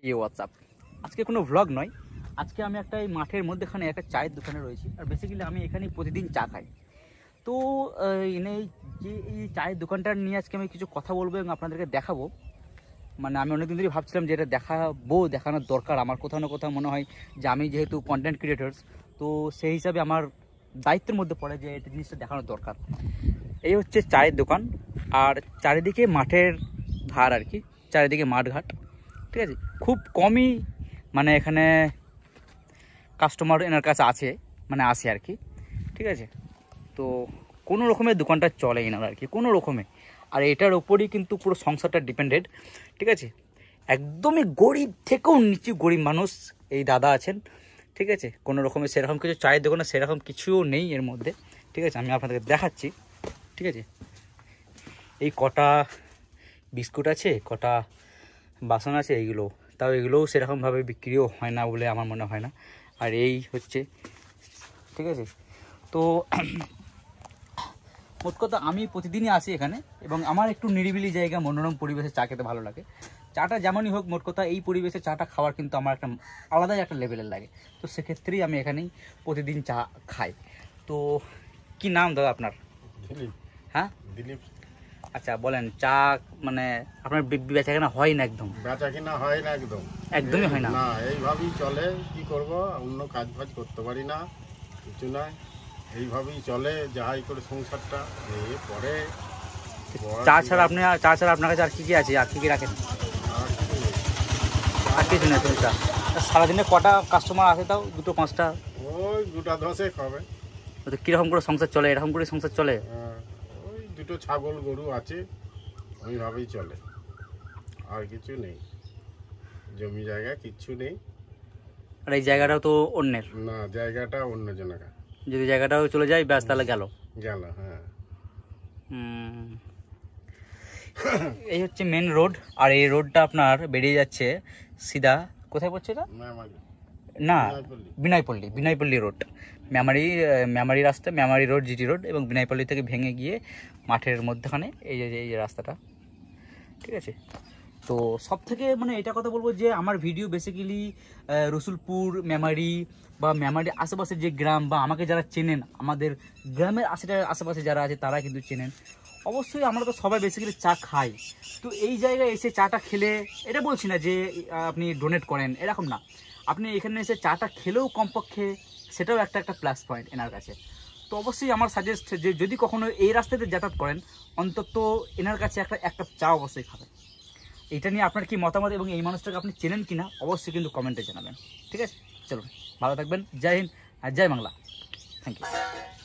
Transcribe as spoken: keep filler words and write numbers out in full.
এ WhatsApp আজকে কোনো vlog নয়, আজকে আমি একটা এই মাঠের মধ্যেখানে একটা চায়ের দোকানে রয়েছি। আর বেসিক্যালি আমি এখানে প্রতিদিন চা খাই। তো এনে যে এই চায়ের দোকানটা নিয়ে আজকে আমি কিছু কথা বলবো এবং আপনাদেরকে দেখাবো। মানে আমি অনেকদিন ধরেই ভাবছিলাম যে এটা দেখাবো, দেখানোর দরকার আমার। কোথাও না কোথাও মনে হয় যে আমি যেহেতু কন্টেন্ট ক্রিয়েটার্স, তো সেই হিসাবে আমার দায়িত্বের মধ্যে পড়ে যে এটা জিনিসটা দেখানোর দরকার। এই হচ্ছে চায়ের দোকান, আর চারিদিকে মাঠের ধার আর কি, চারিদিকে মাঠঘাট, ঠিক আছে। খুব কমই মানে এখানে কাস্টমার এনার কাছে আছে, মানে আসে আর কি, ঠিক আছে। তো কোনো রকমের দোকানটা চলে এনার আর কি, কোনো রকমে। আর এটার ওপরই কিন্তু পুরো সংসারটা ডিপেন্ডেড, ঠিক আছে। একদমই গরিব থেকেও নিচু গরিব মানুষ এই দাদা আছেন, ঠিক আছে। কোনো রকমের সেরকম কিছু চায়ের দোকানে সেরকম কিছুও নেই এর মধ্যে, ঠিক আছে। আমি আপনাদেরকে দেখাচ্ছি, ঠিক আছে। এই কটা বিস্কুট আছে, কটা বাসন আছে, এইগুলো তাও এগুলোও সেরকমভাবে বিক্রিও হয় না বলে আমার মনে হয় না। আর এই হচ্ছে, ঠিক আছে। তো মোট কথা আমি প্রতিদিনই আসি এখানে, এবং আমার একটু নিরিবিলি জায়গা, মনোরম পরিবেশে চা খেতে ভালো লাগে। চাটা যেমনই হোক, মোট কথা এই পরিবেশে চাটা খাওয়ার কিন্তু আমার একটা আলাদাই একটা লেভেলের লাগে। তো সেক্ষেত্রেই আমি এখানেই প্রতিদিন চা খাই। তো কি নাম দাদা আপনার? দিলীপ। হ্যাঁ দিলীপ। আচ্ছা বলেন, চা মানে আপনার বেচা কেনা হয় না? একদম বেচা কিনা হয় না, একদম একদমই হয় না। না, এইভাবেই চলে। কি করব, অন্য কাজ ফাজ করতে পারি না, কিছু নয়, এইভাবেই চলে। যাই করে সংসারটা এই পরে। চা ছাড়া আপনি চা ছাড়া আপনার কাছে আর কি কি আছে, আর কি কি রাখেন? আর কিছু নেই। আর কিছু নেই চা। সারাদিনে কটা কাস্টমার আসে তাও? দুটো পাঁচটা? ওই দুটা দশে খাবে। তো কীরকম করে সংসার চলে? এরকম করে সংসার চলে? হ্যাঁ, ওই দুটো ছাগল গরু আছে, ওইভাবেই চলে, আর কিছু নেই। জমি জায়গা কিচ্ছু নেই। আর এই জায়গাটাও তো অন্যের? না, জায়গাটা অন্য জনের। যদি জায়গাটাও চলে যায় ব্যাস, তাহলে গেল গেল। হ্যাঁ, এই হচ্ছে মেন রোড। আর এই রোডটা আপনার বেরিয়ে যাচ্ছে সিধা কোথায় পড়ছে এটা? না, বিনয়পল্লী। বিনয়পল্লী রোড, মেমারি মেমারি রাস্তা, মেমারি রোড, জিটি রোড, এবং বিনয়পল্লী থেকে ভেঙে গিয়ে মাঠের মধ্যখানে এই যে এই যে রাস্তাটা, ঠিক আছে। তো সব থেকে মানে এটা কথা বলবো যে আমার ভিডিও বেসিক্যালি রসুলপুর, মেমারি বা মেমারি আশেপাশে যে গ্রাম, বা আমাকে যারা চেনেন, আমাদের গ্রামের আশে আশেপাশে যারা আছে তারা কিন্তু চেনেন। অবশ্যই আমরা তো সবাই বেসিক্যালি চা খাই। তো এই জায়গায় এসে চাটা খেলে, এটা বলছি না যে আপনি ডোনেট করেন, এরকম না। আপনি এখানে এসে চাটা খেলেও কমপক্ষে সেটাও একটা একটা প্লাস পয়েন্ট এনার কাছে। তো অবশ্যই আমার সাজেস্ট যে যদি কখনো এই রাস্তাতে যাতায়াত করেন, অন্তত এনার কাছে একটা একটা চা অবশ্যই খাবেন। এইটা নিয়ে আপনার কি মতামত, এবং এই মানুষটাকে আপনি চেনেন কিনা অবশ্যই কিন্তু কমেন্টে জানাবেন, ঠিক আছে। চলুন, ভালো থাকবেন। জয় হিন্দ আর জয় বাংলা। Thank you.